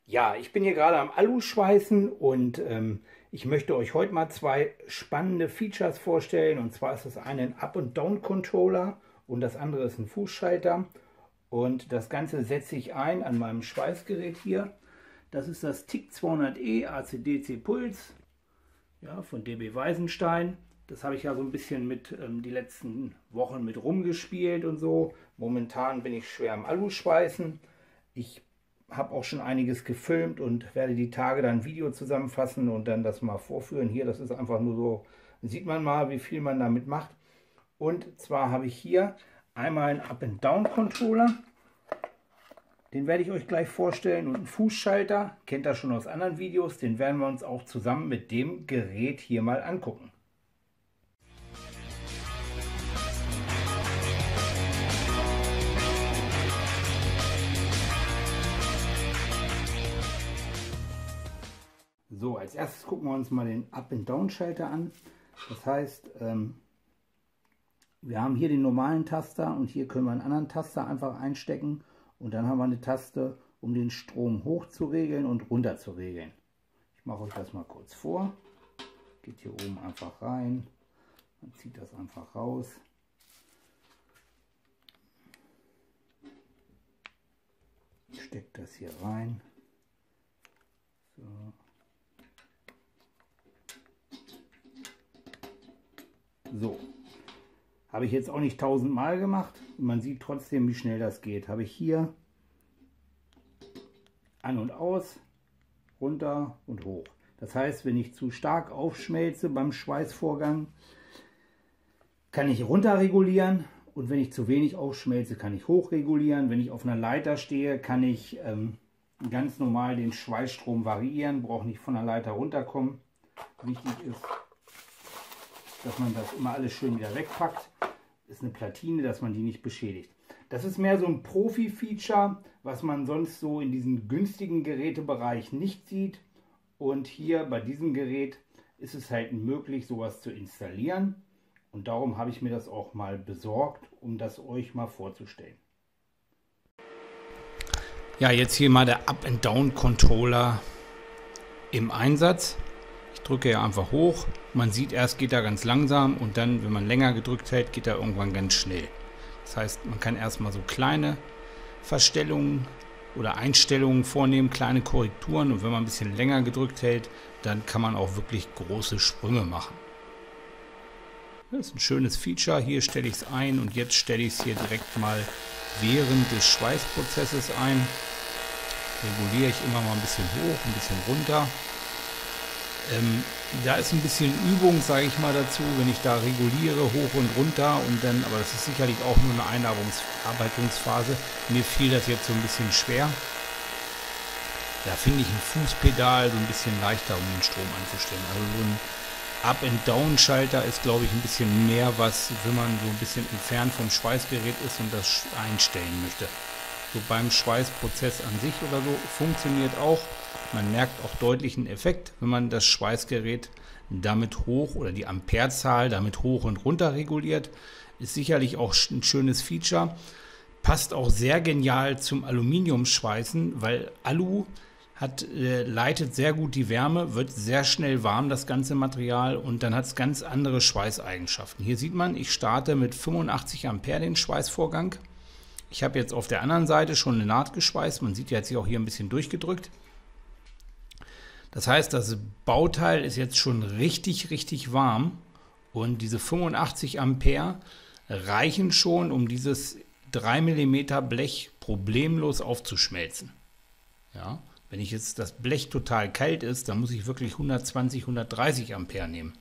Ja, ich bin hier gerade am Aluschweißen und ich möchte euch heute mal zwei spannende Features vorstellen. Und zwar ist das eine ein Up- und Down-Controller und das andere ist ein Fußschalter. Und das Ganze setze ich ein an meinem Schweißgerät hier. Das ist das TIC 200E AC/DC Puls, ja, von DB Weisenstein. Das habe ich ja so ein bisschen mit die letzten Wochen mit rumgespielt und so. Momentan bin ich schwer am Aluschweißen. Ich habe auch schon einiges gefilmt und werde die Tage dann ein Video zusammenfassen und dann das mal vorführen. Hier, das ist einfach nur so, sieht man mal, wie viel man damit macht. Und zwar habe ich hier einmal einen Up-and-Down-Controller. Den werde ich euch gleich vorstellen und einen Fußschalter, kennt ihr schon aus anderen Videos, den werden wir uns auch zusammen mit dem Gerät hier mal angucken. So, als erstes gucken wir uns mal den Up-and-Down-Schalter an. Das heißt, wir haben hier den normalen Taster und hier können wir einen anderen Taster einfach einstecken. Und dann haben wir eine Taste, um den Strom hoch zu regeln und runter zu regeln. Ich mache euch das mal kurz vor. Geht hier oben einfach rein. Man zieht das einfach raus. Steckt das hier rein. So. So, habe ich jetzt auch nicht 1000 Mal gemacht. Man sieht trotzdem, wie schnell das geht. Habe ich hier an und aus, runter und hoch. Das heißt, wenn ich zu stark aufschmelze beim Schweißvorgang, kann ich runter regulieren. Und wenn ich zu wenig aufschmelze, kann ich hoch regulieren. Wenn ich auf einer Leiter stehe, kann ich ganz normal den Schweißstrom variieren. Brauche nicht von der Leiter runterkommen. Wichtig ist, dass man das immer alles schön wieder wegpackt. Ist eine Platine, dass man die nicht beschädigt. Das ist mehr so ein Profi-Feature, was man sonst so in diesem günstigen Gerätebereich nicht sieht. Und hier bei diesem Gerät ist es halt möglich, sowas zu installieren. Und darum habe ich mir das auch mal besorgt, um das euch mal vorzustellen. Ja, jetzt hier mal der Up-and-Down-Controller im Einsatz. Ich drücke ja einfach hoch. Man sieht, erst geht er ganz langsam und dann, wenn man länger gedrückt hält, geht er irgendwann ganz schnell. Das heißt, man kann erstmal so kleine Verstellungen oder Einstellungen vornehmen, kleine Korrekturen, und wenn man ein bisschen länger gedrückt hält, dann kann man auch wirklich große Sprünge machen. Das ist ein schönes Feature. Hier stelle ich es ein und jetzt stelle ich es hier direkt mal während des Schweißprozesses ein. Reguliere ich immer mal ein bisschen hoch, ein bisschen runter. Da ist ein bisschen Übung, sage ich mal, dazu, wenn ich da reguliere, hoch und runter, und dann, aber das ist sicherlich auch nur eine Einarbeitungsphase. Mir fiel das jetzt so ein bisschen schwer. Da finde ich ein Fußpedal so ein bisschen leichter, um den Strom anzustellen. Also so ein Up-and-Down-Schalter ist, glaube ich, ein bisschen mehr was, wenn man so ein bisschen entfernt vom Schweißgerät ist und das einstellen möchte. So beim Schweißprozess an sich oder so funktioniert auch. Man merkt auch deutlich einen Effekt, wenn man das Schweißgerät damit hoch oder die Amperezahl damit hoch und runter reguliert. Ist sicherlich auch ein schönes Feature. Passt auch sehr genial zum Aluminiumschweißen, weil Alu leitet sehr gut die Wärme, wird sehr schnell warm, das ganze Material, und dann hat es ganz andere Schweißeigenschaften. Hier sieht man, ich starte mit 85 Ampere den Schweißvorgang. Ich habe jetzt auf der anderen Seite schon eine Naht geschweißt. Man sieht jetzt hier auch hier ein bisschen durchgedrückt. Das heißt, das Bauteil ist jetzt schon richtig, richtig warm. Und diese 85 Ampere reichen schon, um dieses 3 mm Blech problemlos aufzuschmelzen. Ja, wenn ich jetzt das Blech total kalt ist, dann muss ich wirklich 120, 130 Ampere nehmen,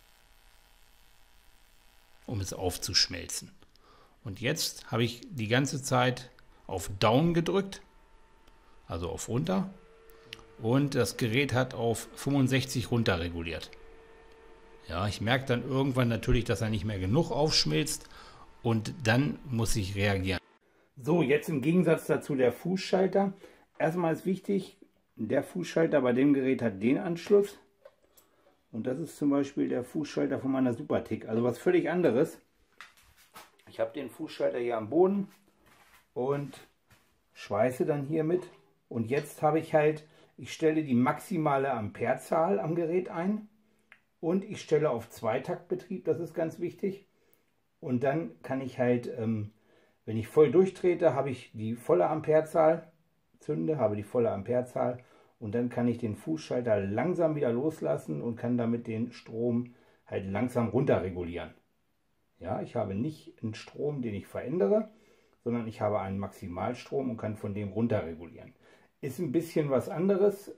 um es aufzuschmelzen. Und jetzt habe ich die ganze Zeit auf Down gedrückt, also auf runter, und das Gerät hat auf 65 runter reguliert. Ja, ich merke dann irgendwann natürlich, dass er nicht mehr genug aufschmilzt, und dann muss ich reagieren. So, jetzt im Gegensatz dazu der Fußschalter. Erstmal ist wichtig, der Fußschalter bei dem Gerät hat den Anschluss. Und das ist zum Beispiel der Fußschalter von meiner Super-Tick, also was völlig anderes. Ich habe den Fußschalter hier am Boden und schweiße dann hier mit. Und jetzt habe ich halt Ich stelle die maximale Amperezahl am Gerät ein und ich stelle auf Zweitaktbetrieb, das ist ganz wichtig. Und dann kann ich halt, wenn ich voll durchtrete, habe ich die volle Amperezahl, zünde, habe die volle Amperezahl und dann kann ich den Fußschalter langsam wieder loslassen und kann damit den Strom halt langsam runter regulieren. Ja, ich habe nicht einen Strom, den ich verändere, sondern ich habe einen Maximalstrom und kann von dem runter regulieren. Ist ein bisschen was anderes.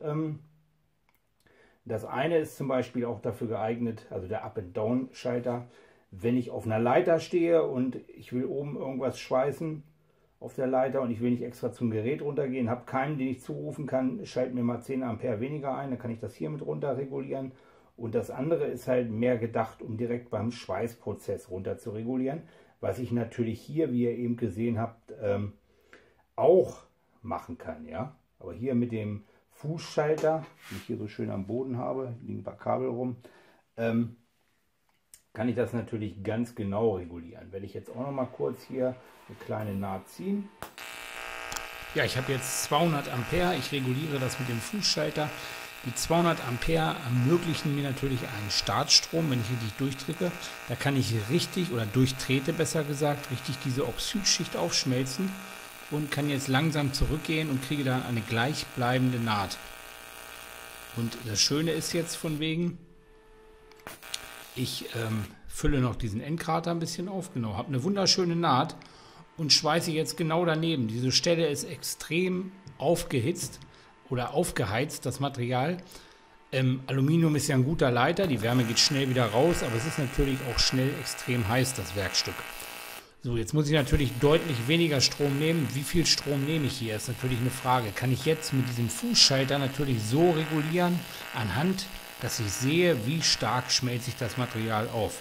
Das eine ist zum Beispiel auch dafür geeignet, also der Up-and-Down-Schalter, wenn ich auf einer Leiter stehe und ich will oben irgendwas schweißen auf der Leiter und ich will nicht extra zum Gerät runtergehen, habe keinen, den ich zurufen kann, schalte mir mal 10 Ampere weniger ein, dann kann ich das hier mit runter regulieren. Und das andere ist halt mehr gedacht, um direkt beim Schweißprozess runter zu regulieren, was ich natürlich hier, wie ihr eben gesehen habt, auch machen kann. Ja? Aber hier mit dem Fußschalter, den ich hier so schön am Boden habe, liegen ein paar Kabel rum, kann ich das natürlich ganz genau regulieren. Werde ich jetzt auch noch mal kurz hier eine kleine Naht ziehen. Ja, ich habe jetzt 200 Ampere. Ich reguliere das mit dem Fußschalter. Die 200 Ampere ermöglichen mir natürlich einen Startstrom, wenn ich richtig durchdrücke. Da kann ich richtig, oder durchtrete besser gesagt, richtig diese Oxidschicht aufschmelzen und kann jetzt langsam zurückgehen und kriege dann eine gleichbleibende Naht. Und das Schöne ist jetzt von wegen, ich fülle noch diesen Endkrater ein bisschen auf, genau, habe eine wunderschöne Naht und schweiße jetzt genau daneben. Diese Stelle ist extrem aufgehitzt oder aufgeheizt, das Material. Aluminium ist ja ein guter Leiter, die Wärme geht schnell wieder raus, aber es ist natürlich auch schnell extrem heiß, das Werkstück. So, jetzt muss ich natürlich deutlich weniger Strom nehmen. Wie viel Strom nehme ich hier, ist natürlich eine Frage. Kann ich jetzt mit diesem Fußschalter natürlich so regulieren, anhand, dass ich sehe, wie stark schmelzt sich das Material auf.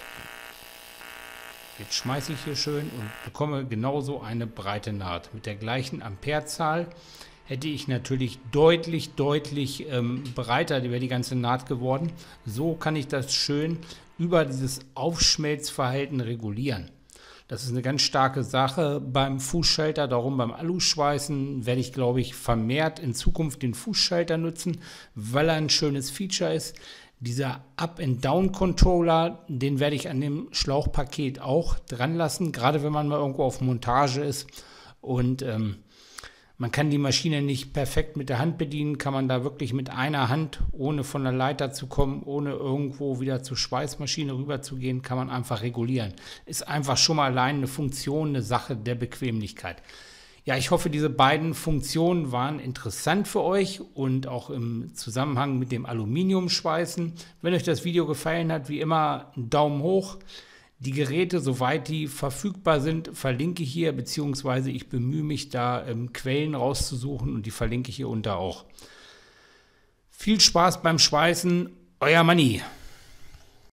Jetzt schmeiße ich hier schön und bekomme genauso eine breite Naht. Mit der gleichen Amperezahl hätte ich natürlich deutlich breiter, wäre die ganze Naht geworden. So kann ich das schön über dieses Aufschmelzverhalten regulieren. Das ist eine ganz starke Sache beim Fußschalter, darum beim Aluschweißen werde ich, glaube ich, vermehrt in Zukunft den Fußschalter nutzen, weil er ein schönes Feature ist. Dieser Up-and-Down-Controller, den werde ich an dem Schlauchpaket auch dran lassen, gerade wenn man mal irgendwo auf Montage ist und man kann die Maschine nicht perfekt mit der Hand bedienen, kann man da wirklich mit einer Hand, ohne von der Leiter zu kommen, ohne irgendwo wieder zur Schweißmaschine rüber zu gehen, kann man einfach regulieren. Ist einfach schon mal allein eine Funktion, eine Sache der Bequemlichkeit. Ja, ich hoffe, diese beiden Funktionen waren interessant für euch und auch im Zusammenhang mit dem Aluminiumschweißen. Wenn euch das Video gefallen hat, wie immer einen Daumen hoch. Die Geräte, soweit die verfügbar sind, verlinke ich hier, beziehungsweise ich bemühe mich da Quellen rauszusuchen und die verlinke ich hier unter auch. Viel Spaß beim Schweißen, euer Manni.